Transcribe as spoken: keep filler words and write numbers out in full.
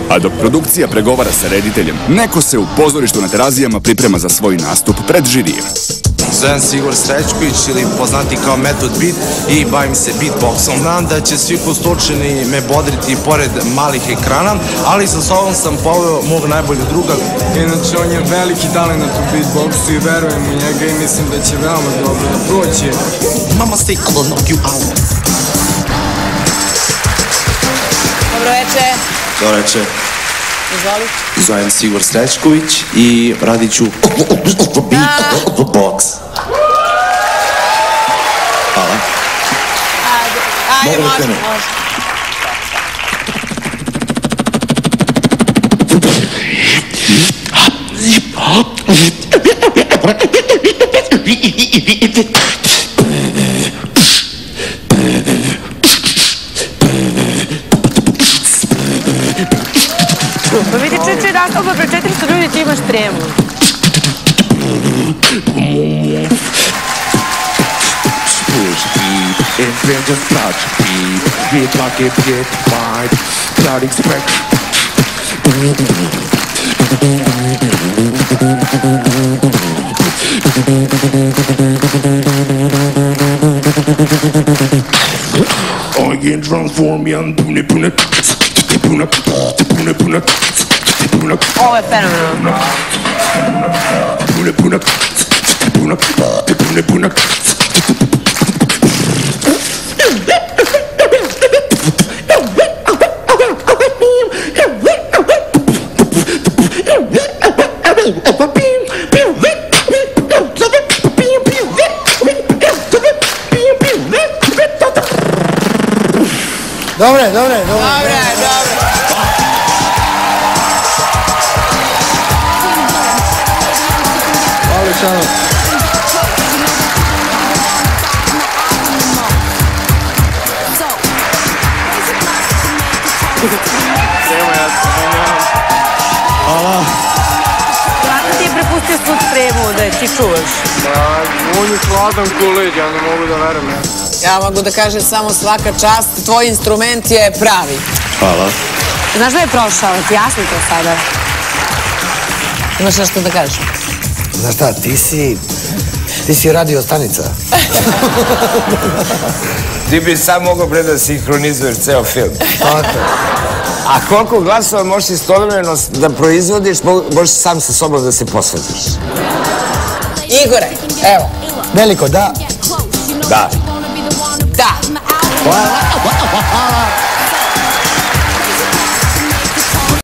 A dok produkcija pregovara sa rediteljem, neko se u pozorištu na Terazijama priprema za svoj nastup pred žirijem. Zovem se Igor Srećković ili poznati kao Method Beat i bavim se beatboxom. Znam da će svi postočeni me bodriti pored malih ekrana, ali sa sobom sam poveo mog najboljeg druga. Inače, on je veliki talent u beatboxu i verujem u njega i mislim da će veoma dobro da proći. Mama say I will knock you out. Dobro večer. Dobro večer. Izvoli. Zovem se Igor Srećković i radit ću beatbox. Hvala. Ajde, ajde, može, može. Pa vidi čeče rastalba pre četiristo ljudi ti imaš tremu. I can transform me and pune pune pune pune pune pune. Ovo je fenomenalno. Pune pune pune pune pune. Dobre, dobre, dobre. Dobre, dobre. Hvala Čano. Hvala. Zlatan ti je prepustio svu spremu da ti čuvaš. On je hladan ko led, ja ne mogu da verujem. Ja mogu da kažem samo svaka čast, tvoj instrument je pravi. Hvala. Znaš da je prošao, ti jasno to sada? Imaš nešto da kažeš? Znaš šta, ti si... Ti si radio stanica. Ti bi sam mogao pre da sinhronizuješ ceo film. Tako. A koliko glasova možeš istovremeno da proizvodiš, možeš sam sa sobom da se posvetiš. Igore, evo. Veliko, da. Da. Da. Hvala.